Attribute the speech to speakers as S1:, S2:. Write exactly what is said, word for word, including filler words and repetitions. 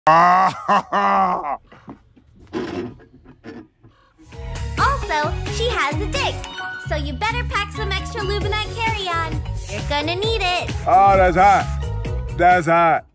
S1: Also, she has a dick, so you better pack some extra lube in that carry-on. You're gonna need it.
S2: Oh, that's hot. That's hot.